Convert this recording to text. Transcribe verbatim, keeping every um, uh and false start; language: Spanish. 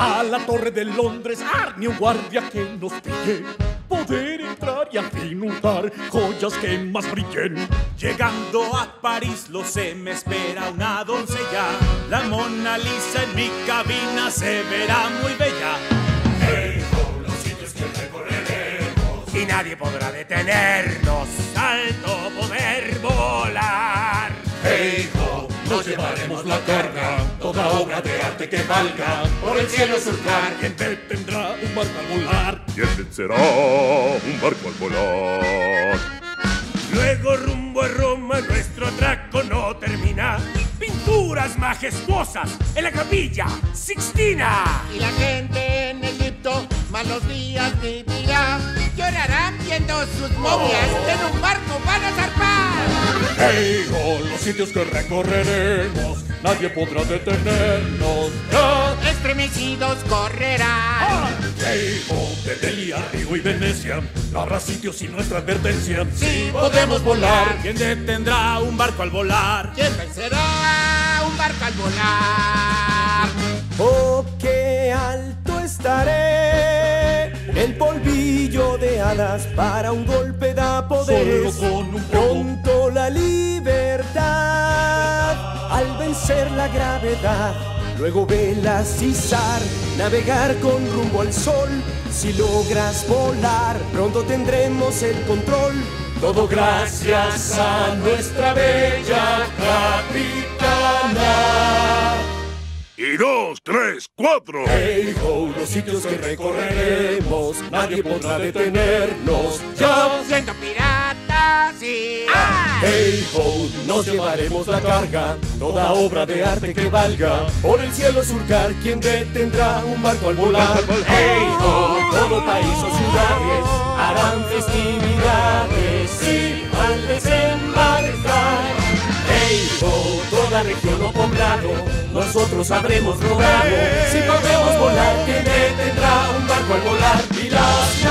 A la torre de Londres, ¡ar! Ni un guardia que nos pille. Poder entrar y al fin hurtar joyas que más brillen. Llegando a París, lo sé, me espera una doncella. La Mona Lisa en mi cabina se verá muy bella. Hey, ho, los sitios que recorreremos y nadie podrá detenernos. Alto poder volar. Hey, ho, nos llevaremos la carga, toda obra de arte que valga, por el cielo surcar. ¿Quién detendrá un barco al volar? ¿Quién vencerá un barco al volar? Luego rumbo a Roma nuestro atraco no termina. Pinturas majestuosas en la Capilla Sixtina. Y la gente en Egipto malos días vivirá. Llorarán viendo sus momias que en un barco van a zarpar. Hey, ho, los sitios que recorreremos, nadie podrá detenernos. ¡Ya! Estremecidos correrán. Hey, ho, de Delhi a Río y Venecia, no habrá sitios sin nuestra advertencia. Sí podemos volar. ¿Quién detendrá un barco al volar? ¿Quién vencerá un barco al volar? Oh, qué alto estaré. El polvillo de alas para un golpe da poderes. Solo con un poco. Pronto la libertad al vencer la gravedad. Luego velas izar, navegar con rumbo al sol. Si logras volar, pronto tendremos el control. Todo gracias a nuestra bella capitana. Y dos, tres, cuatro. Hey ho, los sitios que recorreremos, nadie podrá detenernos. Ya. Siendo piratas y... ¡ah! Hey ho, nos llevaremos la carga, toda obra de arte que valga. Por el cielo surcar, ¿quién detendrá un barco al volar? Hey ho, todo país o ciudades harán festividades y al desembarcar. Hey ho, toda región o poblado, nosotros habremos logrado. Si podemos volar, ¿quién detendrá un barco al volar? Y las